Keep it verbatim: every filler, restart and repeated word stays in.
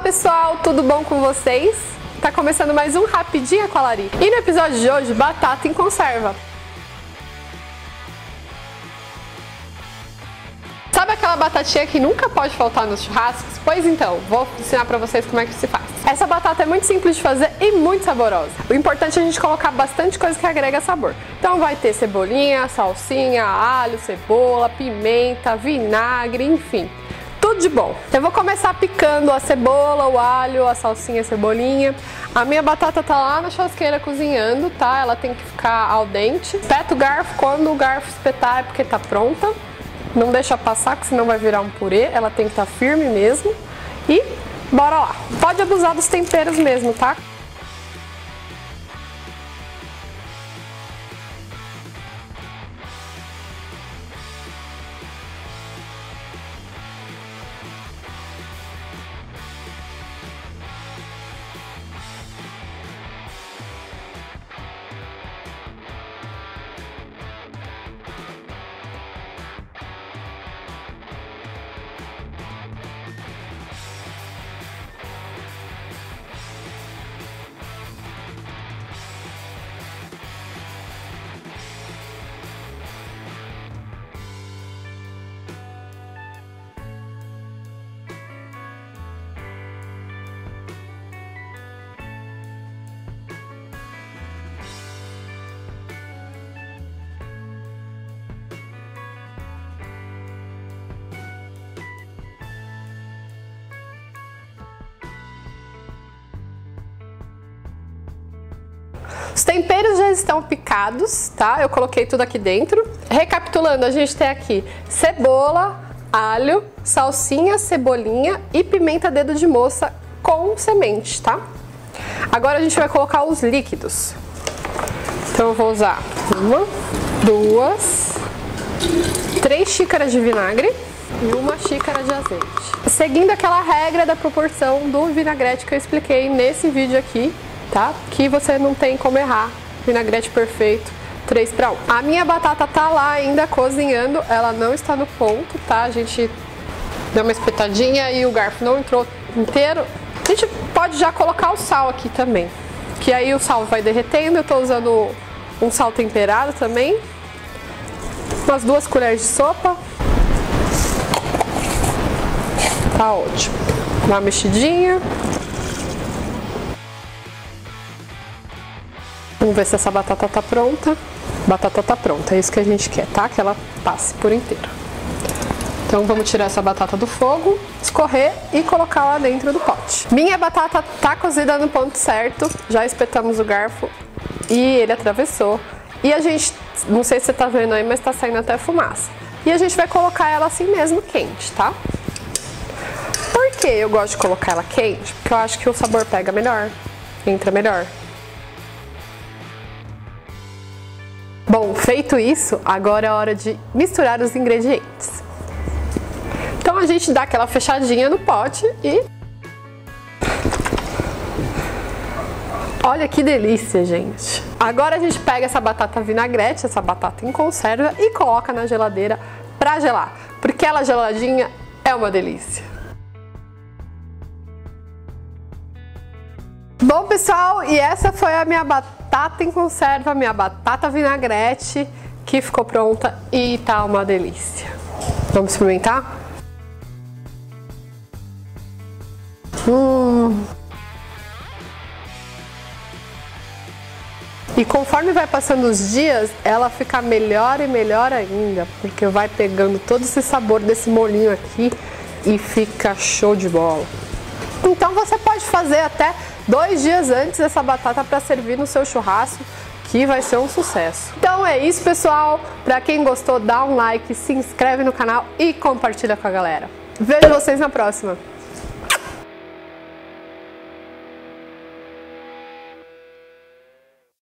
Pessoal, tudo bom com vocês? Tá começando mais um Rapidinho com a Lari. E no episódio de hoje, batata em conserva. Sabe aquela batatinha que nunca pode faltar nos churrascos? Pois então, vou ensinar pra vocês como é que se faz. Essa batata é muito simples de fazer e muito saborosa. O importante é a gente colocar bastante coisa que agrega sabor. Então vai ter cebolinha, salsinha, alho, cebola, pimenta, vinagre, enfim. Tudo de bom. Eu vou começar picando a cebola, o alho, a salsinha, a cebolinha. A minha batata tá lá na churrasqueira cozinhando, tá? Ela tem que ficar al dente. Espeta o garfo, quando o garfo espetar é porque tá pronta. Não deixa passar, que senão vai virar um purê. Ela tem que estar firme mesmo. E bora lá. Pode abusar dos temperos mesmo, tá? Os temperos já estão picados, tá? Eu coloquei tudo aqui dentro. Recapitulando, a gente tem aqui cebola, alho, salsinha, cebolinha e pimenta dedo de moça com semente, tá? Agora a gente vai colocar os líquidos. Então eu vou usar uma, duas, três xícaras de vinagre e uma xícara de azeite. Seguindo aquela regra da proporção do vinagrete que eu expliquei nesse vídeo aqui, tá? Que você não tem como errar. Vinagrete perfeito, três para um. A minha batata tá lá ainda cozinhando, ela não está no ponto, tá? A gente deu uma espetadinha e o garfo não entrou inteiro. A gente pode já colocar o sal aqui também, que aí o sal vai derretendo. Eu tô usando um sal temperado também. Umas duas colheres de sopa. Tá ótimo. Uma mexidinha. Vamos ver se essa batata tá pronta. Batata tá pronta, é isso que a gente quer, tá? Que ela passe por inteiro. Então vamos tirar essa batata do fogo, escorrer e colocar lá dentro do pote. Minha batata tá cozida no ponto certo, já espetamos o garfo e ele atravessou. E a gente, não sei se você tá vendo aí, mas tá saindo até fumaça. E a gente vai colocar ela assim mesmo, quente, tá? Por que eu gosto de colocar ela quente? Porque eu acho que o sabor pega melhor, entra melhor. Bom, feito isso, agora é hora de misturar os ingredientes. Então a gente dá aquela fechadinha no pote e... Olha que delícia, gente! Agora a gente pega essa batata vinagrete, essa batata em conserva e coloca na geladeira pra gelar, porque ela geladinha é uma delícia. Bom, pessoal, e essa foi a minha batata em conserva, minha batata vinagrete, que ficou pronta e tá uma delícia. Vamos experimentar? Hum. E conforme vai passando os dias, ela fica melhor e melhor ainda, porque vai pegando todo esse sabor desse molhinho aqui e fica show de bola. Então você pode fazer até dois dias antes essa batata para servir no seu churrasco, que vai ser um sucesso. Então é isso, pessoal. Para quem gostou, dá um like, se inscreve no canal e compartilha com a galera. Vejo vocês na próxima.